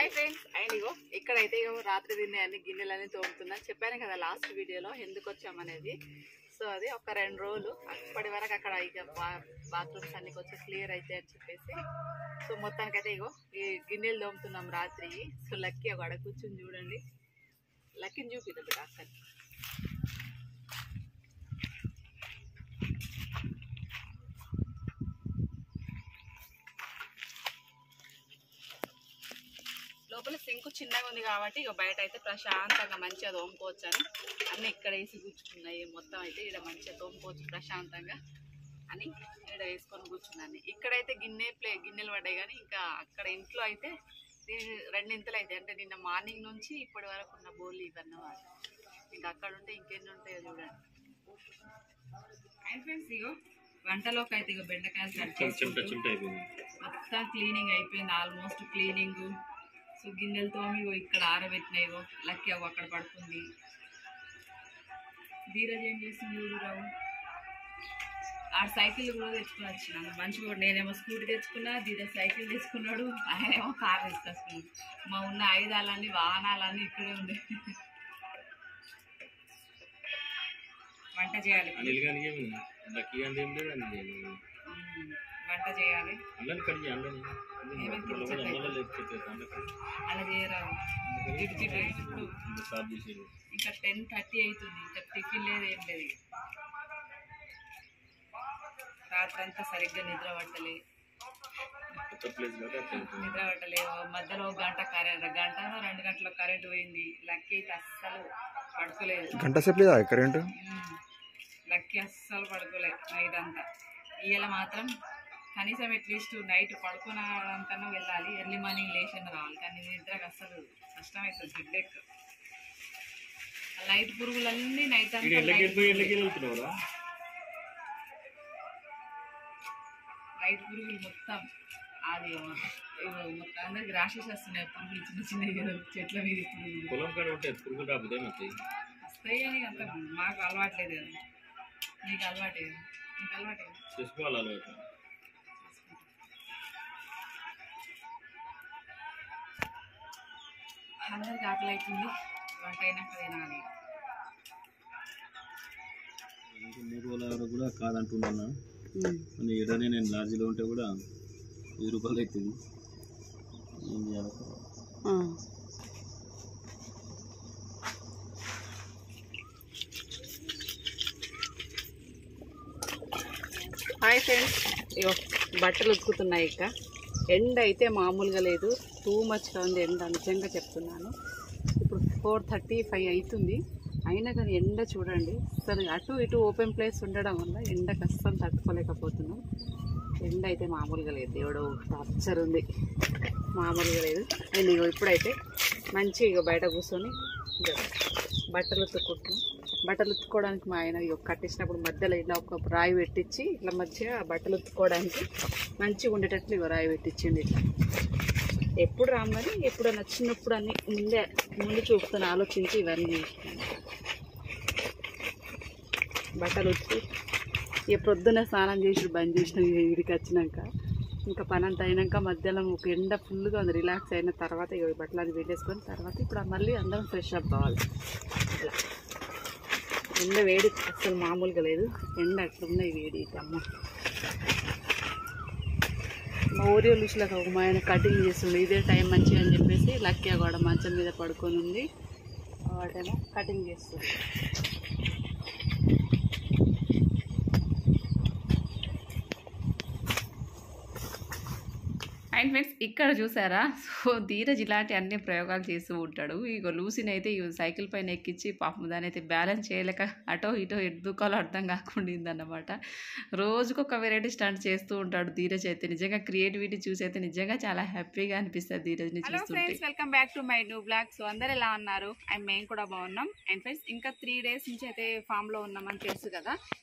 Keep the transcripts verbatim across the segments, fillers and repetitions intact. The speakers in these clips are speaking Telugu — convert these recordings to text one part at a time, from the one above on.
హాయ్ ఫ్రెండ్స్, అండ్ ఇగో ఇక్కడైతే ఇగో రాత్రి తినే అన్ని గిన్నెలన్నీ తోముతున్నా. చెప్పాను కదా లాస్ట్ వీడియోలో ఎందుకు వచ్చామనేది. సో అది ఒక రెండు రోజులు అప్పటి వరకు అక్కడ ఇక బాత్రూమ్స్ అన్ని కొంచెం క్లియర్ అయితే అని చెప్పేసి సో మొత్తానికైతే ఇగో ఈ గిన్నెలు తోముతున్నాం రాత్రి. సో లక్కీ ఒక అడ కూర్చుని చూడండి, లక్కీని చూపిద్దాం బిడ్డ అక్కడ. లోపల సింక్ చిన్నగా ఉంది కాబట్టి ఇక బయట అయితే ప్రశాంతంగా మంచిగా తోముకోవచ్చు అని అన్నీ ఇక్కడ వేసి కూర్చున్నాయి. మొత్తం అయితే ఇక్కడ మంచిగా తోముకోవచ్చు ప్రశాంతంగా అని ఇక్కడ వేసుకొని కూర్చున్నాను. ఇక్కడైతే గిన్నె ప్లే గిన్నెలు పడ్డాయి, కానీ ఇంకా అక్కడ ఇంట్లో అయితే రెండింతలు అయితే అంటే నిన్న మార్నింగ్ నుంచి ఇప్పటి వరకు ఉన్న బోర్లు ఇవన్నమాట. ఇంకా అక్కడ ఉంటే ఇంకెన్ని ఉంటాయో చూడండి. అండ్ ఫ్రెండ్స్ ఇగో వంటలోకి అయితే ఇక బెండకాయలు కట్ చేసుకుంటూ మొత్తం క్లీనింగ్ అయిపోయింది, ఆల్మోస్ట్ క్లీనింగ్. సో గిన్నెలతో ఇక్కడ ఆరబెట్టినాయిగో లక్కీ అవ్వ అక్కడ పడుతుంది. ధీరజ్ ఏం చేస్తుంది చూడురావు, ఆ సైకిల్ కూడా తెచ్చుకుని వచ్చినాను మంచిగా. నేనేమో స్కూటీ తెచ్చుకున్నా, ధీరజ్ సైకిల్ తెచ్చుకున్నాడు, ఆయనేమో కార్ తీసుకొచ్చుకున్నాడు. మా ఉన్న ఆయుధాలన్నీ వాహనాలన్నీ ఇక్కడే ఉండే. వంట చేయాలి, వంట చేయాలి. అలా చేయరాదు, ఇప్పుడు ఇంకా టెన్ థర్టీ అవుతుంది, ఇంకా టిఫిన్ లేదు ఏం లేదు. రాత్రి అంతా సరిగ్గా నిద్ర పట్టలే నిద్ర పట్టలేదు మధ్యలో గంట కరెంట్ గంట రెండు గంటల కరెంట్ పోయింది. లక్కీ అయితే అస్సలు పడుకోలేదు, గంట సేపు లేదా కరెంటు. లక్కీ అస్సలు పడుకోలేదు నైట్ అంతా. ఇవాళ మాత్రం కనీసం అట్లీస్ట్ నైట్ పడుకున్నంతనూ వెళ్ళాలి, ఎర్లీ మార్నింగ్ లేచిన రావాలి. కానీ నిద్రకు అస్సలు కష్టమవుతుంది, హెడ్ఏక్. లైట్ పురుగులన్నీ నైట్ అంతా లైట్ పురుగులు మొత్తం అది మొత్తం అందరికి రాషెస్ వస్తున్నాయి. పురుగులు చిన్న చిన్న చెట్ల మీద పురుగులు వస్తాయి అని అంత మాకు అలవాట్లేదు కదా. నీకు అలవాటే కదా, నీకు అలవాటే కదా. అందరికి ఆకలి అవుతుంది, వంట అయినాక తినాలి. మూడు రోజుల కూడా కాదంటున్నా, ఏడానే నేను లాడ్జీలో ఉంటే కూడా వెయ్యి రూపాయలు అవుతుంది. ఏం చేయాలి? హాయ్ ఫ్రెండ్స్, ఇగో బట్టలు ఉతుకుతున్నాయి. ఇక ఎండ అయితే మామూలుగా లేదు, టూ మచ్గా ఉంది ఎండ, నిజంగా చెప్తున్నాను. ఇప్పుడు ఫోర్ థర్టీ ఫైవ్ అవుతుంది, అయినా కానీ ఎండ చూడండి. అసలు అటు ఇటు ఓపెన్ ప్లేస్ ఉండడం వల్ల ఎండకు అస్సలు తట్టుకోలేకపోతున్నాం. ఎండ అయితే మామూలుగా లేదు, దేవుడు టార్చర్ ఉంది, మామూలుగా లేదు. నేను ఇగో ఇప్పుడైతే మంచిగా ఇగో బయట కూర్చొని బట్టలు ఉతుక్కుంటున్నాను. బట్టలు ఉతుక్కోవడానికి మా ఆయన ఇక కట్టించినప్పుడు మధ్యలో ఇలా ఒక రాయి పెట్టించి ఇట్లా మంచిగా బట్టలు ఉతుక్కోవడానికి మంచిగా ఉండేటట్లు ఇక రాయి పెట్టించింది. ఇట్లా ఎప్పుడు రామని ఎప్పుడు నచ్చినప్పుడు అన్ని ముందే ముందు చూపుతాను ఆలోచించి ఇవన్నీ బట్టలు ఉతికి ఇక పొద్దున్న స్నానం చేసి బంద్ చేసిన వీడికి వచ్చినాక ఇంకా పని అంతా అయినాక మధ్యాహ్నం ఒక ఎండ ఫుల్గా ఉంది, రిలాక్స్ అయిన తర్వాత ఇక బట్టలు అది పెట్టేసుకొని తర్వాత ఇప్పుడు మళ్ళీ అందరం ఫ్రెష్ అప్ కావాలి. ఇట్లా ఎండ వేడి అసలు మామూలుగా లేదు, ఎండ అట్లున్నాయి వేడి. అమ్మ మా ఊరి లుసులకు ఒక మా ఆయన కటింగ్ చేస్తుండే, ఇదే టైం మంచిగా అని చెప్పేసి లక్కీ కూడా మంచం మీద పడుకొని ఉంది, వాటేమో కటింగ్ చేస్తుంది. అండ్ ఫ్రెండ్స్ ఇక్కడ చూసారా, సో ధీరజ్ ఇలాంటి అన్ని ప్రయోగాలు చేస్తూ ఉంటాడు. ఇక లూసిని అయితే ఈ సైకిల్ పైన ఎక్కించి పాపం దాని అయితే బ్యాలెన్స్ చేయలేక అటో ఇటో ఎడ్దుకోవాలో అర్థం కాకుండా అన్నమాట. రోజుకొక వెరైటీ స్టంట్ చేస్తూ ఉంటాడు ధీరజ్ అయితే. నిజంగా క్రియేటివిటీ చూసి అయితే నిజంగా చాలా హ్యాపీగా అనిపిస్తుంది ధీరజ్ని చూస్తుంటే. Hello friends, welcome back to my new blog. So అందరు ఎలా ఉన్నారు? అండ్ మేము కూడా బాగున్నాం. అండ్ ఫ్రెండ్స్ ఇంకా త్రీ డేస్ నుంచి అయితే ఫామ్లో ఉన్నామని తెలుసు కదా.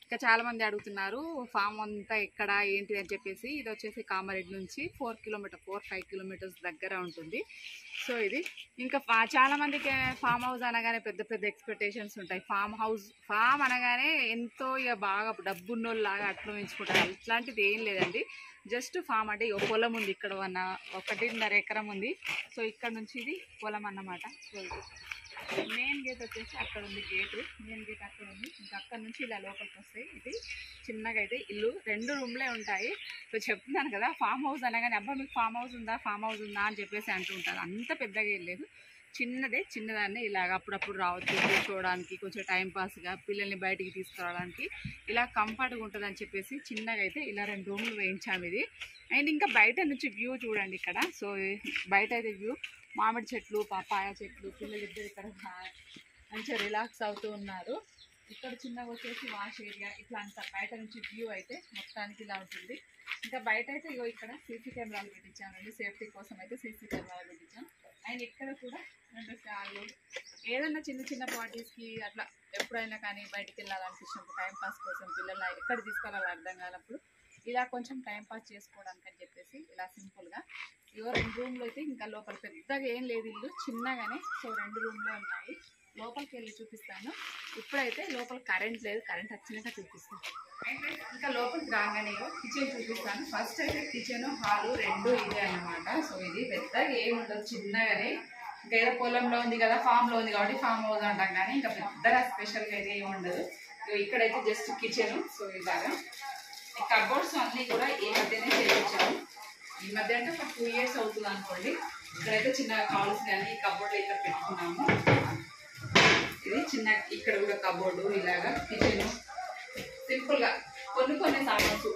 ఇంకా చాలా మంది అడుగుతున్నారు ఫామ్ అంతా ఎక్కడ ఏంటి అని చెప్పేసి. ఇది వచ్చేసి కామారెడ్డి నుంచి four kilometre four five kilometres దగ్గర ఉంటుంది. సో ఇది ఇంకా చాలా మందికి ఫామ్ హౌస్ అనగానే పెద్ద పెద్ద ఎక్స్పెక్టేషన్స్ ఉంటాయి. ఫామ్ హౌస్ ఫామ్ అనగానే ఎంతో ఇక బాగా డబ్బున్నోళ్ళలాగా అట్లా పెంచుకుంటారు. అట్లాంటిది ఏం లేదండి. జస్ట్ ఫామ్ అంటే ఇక పొలం ఉంది, ఇక్కడ వన్ ఒకటిన్నర ఎకరం ఉంది. సో ఇక్కడ నుంచి ఇది పొలం అన్నమాట. సో ఇది మెయిన్ గేట్ వచ్చేసి అక్కడ ఉంది, గేటు మెయిన్ గేట్ అక్కడ ఉంది. ఇంకా అక్కడ నుంచి ఇలా లోపలికి వస్తాయి. ఇది చిన్నగా అయితే ఇల్లు రెండు రూమ్లే ఉంటాయి. సో చెప్తున్నాను కదా, ఫామ్ హౌస్ అనగానే అబ్బా మీకు ఫామ్ హౌస్ ఉందా ఫామ్ హౌస్ ఉందా అని చెప్పేసి అంటూ ఉంటారు. అంత పెద్దగా ఏం లేదు, చిన్నదే. చిన్నదాన్ని ఇలాగ అప్పుడప్పుడు రావచ్చు కూర్చోవడానికి, కొంచెం టైంపాస్గా పిల్లల్ని బయటికి తీసుకురావడానికి ఇలా కంఫర్ట్గా ఉంటుంది అని చెప్పేసి చిన్నగా అయితే ఇలా రెండు రూమ్లు వేయించాము ఇది. అండ్ ఇంకా బయట నుంచి వ్యూ చూడండి ఇక్కడ. సో బయట అయితే వ్యూ మామిడి చెట్లు, పపాయ చెట్లు, పిల్లలు ఇద్దరు ఇక్కడ మంచిగా రిలాక్స్ అవుతూ ఉన్నారు. ఇక్కడ చిన్నగా వచ్చేసి వాష్ ఏరియా, ఇట్లా అంతా బయట నుంచి వ్యూ అయితే మొత్తానికి ఇలా ఉంటుంది. ఇంకా బయట అయితే ఇగో ఇక్కడ సీసీ కెమెరాలు పెట్టించామండి, సేఫ్టీ కోసం అయితే సీసీ కెమెరాలు పెట్టించాం. అండ్ ఇక్కడ కూడా రెండు ఫ్యాన్లు, ఏదైనా చిన్న చిన్న పార్టీస్కి అట్లా ఎప్పుడైనా కానీ బయటికి వెళ్ళాలనిపించినప్పుడు టైంపాస్ కోసం పిల్లల్ని ఎక్కడ తీసుకెళ్ళాలి అర్థం కానప్పుడు ఇలా కొంచెం టైంపాస్ చేసుకోవడానికి అని చెప్పేసి ఇలా సింపుల్గా ఇగో రెండు రూమ్లు అయితే ఇంకా లోపల పెద్దగా ఏం లేదు, ఇల్లు చిన్నగానే. సో రెండు రూమ్లే ఉన్నాయి. లోపలికి వెళ్ళి చూపిస్తాను. ఇప్పుడైతే లోపల కరెంట్ లేదు, కరెంట్ వచ్చినాక చూపిస్తాను. అయితే ఇంకా లోపలికి రాగానే కిచెన్ చూపిస్తాను. ఫస్ట్ అయితే కిచెన్ హాలు రెండు ఇదే అన్నమాట. సో ఇది పెద్దగా ఏమి ఉండదు, చిన్నగానే. ఇంకా ఏదో పొలంలో ఉంది కదా, ఫామ్లో ఉంది కాబట్టి ఫామ్ హౌస్ అంటాం, కానీ ఇంకా పెద్దగా స్పెషల్గా అయితే ఏమి ఉండదు. ఇక్కడైతే జస్ట్ కిచెన్. సో ఇలాగా కబోర్డ్స్ అన్నీ కూడా ఈ మధ్యనే చేయించాము. ఈ మధ్య అంటే ఒక టూ ఇయర్స్ అవుతుంది అనుకోండి. ఇక్కడైతే చిన్నగా కావాల్సిన ఈ కబోర్డ్లు ఇక్కడ పెట్టుకున్నాము. ఇది చిన్న ఇక్కడ కూడా కబోర్డు, ఇలాగా కిచెన్ సింపుల్గా కొన్ని కొన్ని సామాన్స్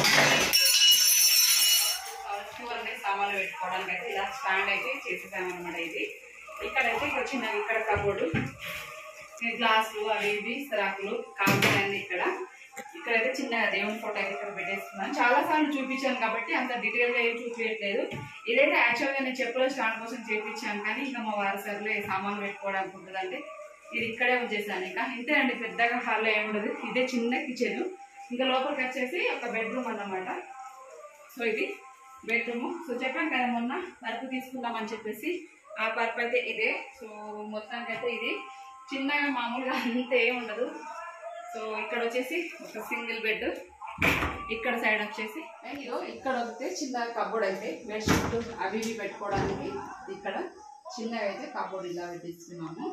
కావాల్సిన సామాన్లు పెట్టుకోవడానికి అయితే ఇలా స్టాండ్ అయితే చేసేసామన్నమాట. ఇది ఇక్కడైతే ఇక్కడ చిన్నగా ఇక్కడ కబోర్డు, గ్లాసులు అవి ఇవి సరాకులు కావాలని ఇక్కడ ఇక్కడైతే చిన్న దేవుని ఫోటో అయితే ఇక్కడ పెట్టేస్తున్నాను. చాలా సార్లు చూపించాను కాబట్టి అంత డీటెయిల్గా ఏం చూపించట్లేదు. ఇదైతే యాక్చువల్గా నేను చెప్పుల స్టాండ్ కోసం చేయించాను, కానీ ఇంకా మా వారి సర్లే సామాన్లు పెట్టుకోవడానికి ఉంటుందంటే ఇది ఇక్కడే ఉంచేసాను. ఇంకా ఇంతే అండి, పెద్దగా హాల్లో ఏముండదు. ఇదే చిన్న కిచెన్. ఇంకా లోపలికి వచ్చేసి ఒక బెడ్రూమ్ అన్నమాట. సో ఇది బెడ్రూమ్. సో చెప్పాను కదా మొన్న పరుపు తీసుకుందామని చెప్పేసి, ఆ పరుపు అయితే ఇదే. సో మొత్తానికైతే ఇది చిన్నగా మామూలుగా అంతే ఏమి ఉండదు. సో ఇక్కడ వచ్చేసి ఒక సింగిల్ బెడ్, ఇక్కడ సైడ్ వచ్చేసి ఇదో ఇక్కడ వస్తే చిన్న కబోర్డ్ అయితే బెడ్షీట్ అవి ఇవి పెట్టుకోవడానికి ఇక్కడ చిన్నగా అయితే కబోర్డ్ ఇలా తీసుకున్నాము.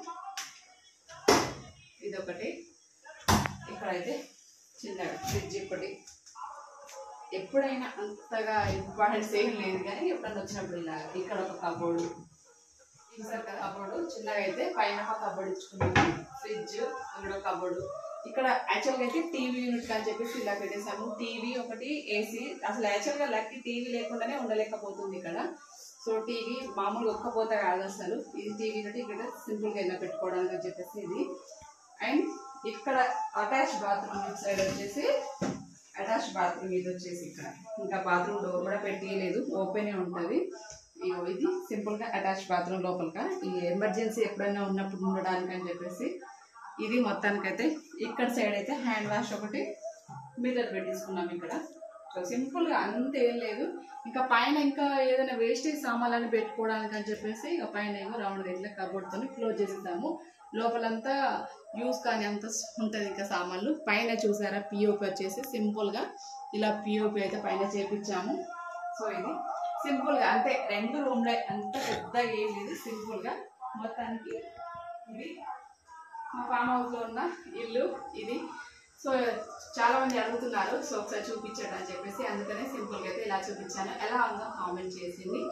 ఇదొకటి. ఇక్కడైతే చిన్నగా ఫ్రిడ్జ్, ఒకటి ఎప్పుడైనా అంతగా ఇంపార్టెన్స్ ఏం లేదు కానీ ఎప్పుడైనా వచ్చినప్పుడు ఇలా ఇక్కడ ఒక కబోర్డు, చూసారు కదా కబోర్డు చిన్నగా అయితే పైన ఒక కబోర్డు ఇచ్చుకున్నాము. ఫ్రిడ్జ్, ఇక్కడ కబోర్డు. ఇక్కడ యాక్చువల్గా అయితే టీవీ యూనిట్ అని చెప్పేసి ఇలా పెట్టేసాము. టీవీ ఒకటి, ఏసీ. అసలు యాక్చువల్గా లక్కి టీవీ లేకుండానే ఉండలేకపోతుంది ఇక్కడ. సో టీవీ మామూలుగా ఒక్కపోతే కాదు అసలు. ఇది టీవీ యూనిట్ ఇక్కడ సింపుల్గా ఇలా పెట్టుకోవడానికి అని చెప్పేసి ఇది. అండ్ ఇక్కడ అటాచ్ బాత్రూమ్ సైడ్ వచ్చేసి అటాచ్ బాత్రూమ్ ఇది వచ్చేసి ఇక్కడ ఇంకా బాత్రూమ్ డోర్ కూడా పెట్టలేదు, ఓపెనే ఉంటుంది. ఇది సింపుల్గా అటాచ్ బాత్రూమ్ లోపలగా ఈ ఎమర్జెన్సీ ఎప్పుడైనా ఉన్నప్పుడు ఉండడానికి అని చెప్పేసి ఇది. మొత్తానికైతే ఇక్కడ సైడ్ అయితే హ్యాండ్ వాష్ ఒకటి మిర్రర్ పెట్టేసుకున్నాం ఇక్కడ. సో సింపుల్గా అంతేం లేదు. ఇంకా పైన ఇంకా ఏదైనా వేస్టేజ్ సామాన్లని పెట్టుకోవడానికి అని చెప్పేసి ఇక పైన ఏమో రౌండ్ ఇట్లా కబోర్డ్తో క్లోజ్ చేసేద్దాము. లోపలంతా యూస్ కానీ అంత ఉంటుంది ఇంకా సామాన్లు. పైన చూసారా పిఓపి వచ్చేసి సింపుల్గా ఇలా పిఓపి అయితే పైన చేపించాము. సో ఇది సింపుల్గా అంతే, రెండు రూమ్లే, అంత పెద్దగా ఏం లేదు, సింపుల్గా. మొత్తానికి ఇది మా ఫామ్ హౌస్లో ఉన్న ఇల్లు ఇది. సో చాలా మంది అడుగుతున్నారు, సో ఒకసారి చూపించండి అని చెప్పేసి అందుకనే సింపుల్గా అయితే ఇలా చూపించాను. ఎలా ఉందో కామెంట్ చేసింది.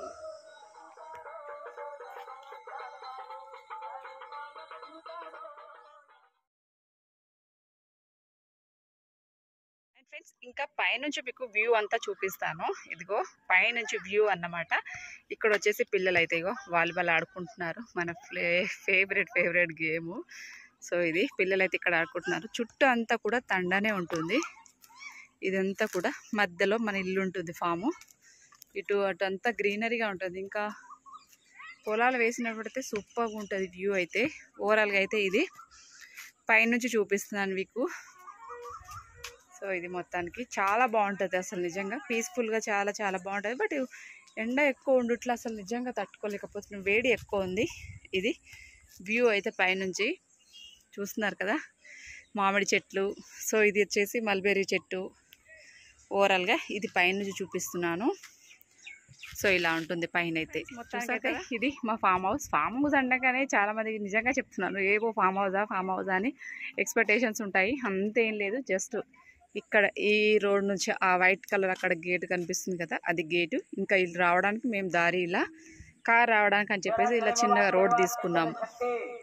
ఫ్రెండ్స్ ఇంకా పైనుంచి మీకు వ్యూ అంతా చూపిస్తాను. ఇదిగో పైనుంచి వ్యూ అన్నమాట. ఇక్కడ వచ్చేసి పిల్లలు అయితే ఇగో వాలీబాల్ ఆడుకుంటున్నారు, మన ఫేవరెట్ ఫేవరెట్ గేము. సో ఇది పిల్లలు అయితే ఇక్కడ ఆడుకుంటున్నారు. చుట్టూ అంతా కూడా తండానే ఉంటుంది. ఇదంతా కూడా మధ్యలో మన ఇల్లు ఉంటుంది ఫాము. ఇటు అటు అంతా గ్రీనరీగా ఉంటుంది. ఇంకా పొలాలు వేసినప్పుడైతే సూపర్గా ఉంటుంది వ్యూ అయితే. ఓవరాల్గా అయితే ఇది పైనుంచి చూపిస్తున్నాను మీకు. సో ఇది మొత్తానికి చాలా బాగుంటుంది అసలు నిజంగా పీస్ఫుల్గా చాలా చాలా బాగుంటుంది. బట్ ఎండ ఎక్కువ ఉండుట్లా అసలు నిజంగా తట్టుకోలేకపోతున్నాం, వేడి ఎక్కువ ఉంది. ఇది వ్యూ అయితే పైనుంచి చూస్తున్నారు కదా, మామిడి చెట్లు. సో ఇది వచ్చేసి మల్బెర్రీ చెట్టు. ఓవరాల్గా ఇది పైనుంచి చూపిస్తున్నాను. సో ఇలా ఉంటుంది పైన అయితే. మొత్తానికి ఇది మా ఫామ్ హౌస్. ఫామ్ హౌస్ అనగానే చాలా మందికి నిజంగా చెప్తున్నాను, ఏవో ఫామ్ హౌసా ఫామ్ హౌసా అని ఎక్స్పెక్టేషన్స్ ఉంటాయి. అంతేం లేదు, జస్ట్ ఇక్కడ ఈ రోడ్ నుంచి ఆ వైట్ కలర్ అక్కడ గేట్ కనిపిస్తుంది కదా, అది గేటు. ఇంకా ఇది రావడానికి మేము దారి ఇలా కార్ రావడానికి అని చెప్పేసి ఇలా చిన్నగా రోడ్ తీసుకున్నాము.